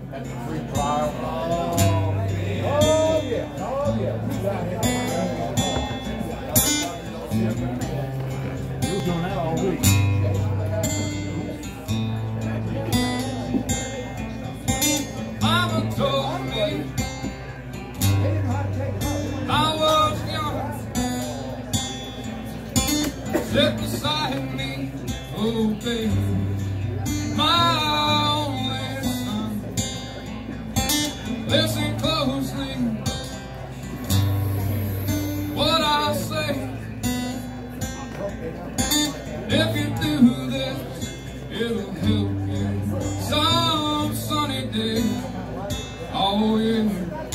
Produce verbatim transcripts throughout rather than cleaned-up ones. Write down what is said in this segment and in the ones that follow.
That's a free trial. Oh, oh yeah, oh yeah. We got him. We were doing that all week. Mama told me I was young. Sit beside me, oh baby, my only son. Listen closely, what I say. If you do this, it'll help you some sunny day. Oh yeah.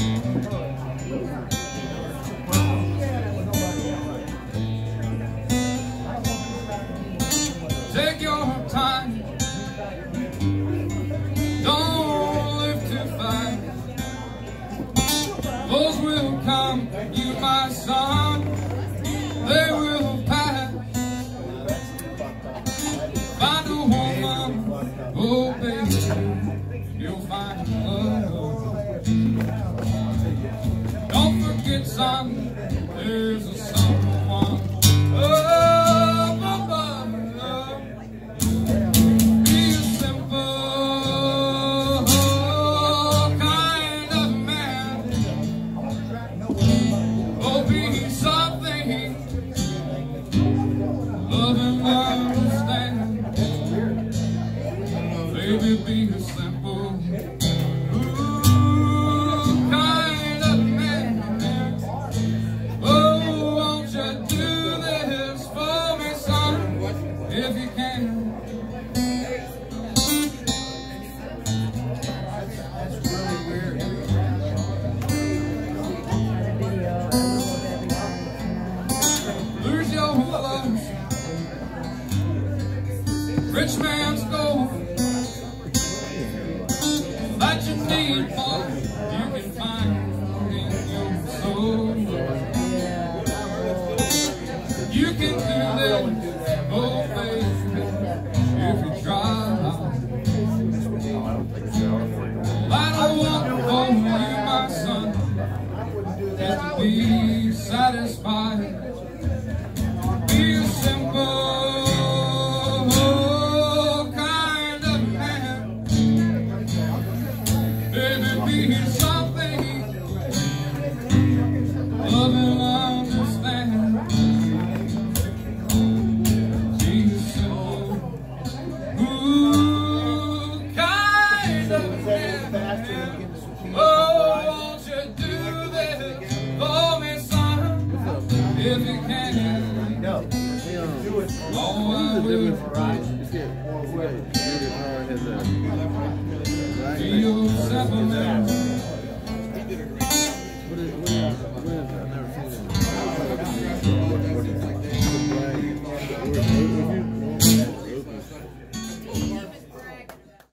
Take your time, don't live too fast. Those will come, you my son, they will pass. Find a woman, oh baby, you'll find love. Don't forget, son, there's a someone. Oh, mama, love. Be a simple kind of man. Oh, be something love and understand. Baby, be a simple if you can. That's really weird. Lose your love, rich man's gold. That you need more, you can find in your soul. You can do this, oh baby, if you try. What I want for you, my son, is to be satisfied. Be a simple kind of man. Baby, be something love and understand. Oh, won't you do this for me, son, if you can? No, do it. Oh, I will. Feel simple man. What is, what is, what is, I've never seen it.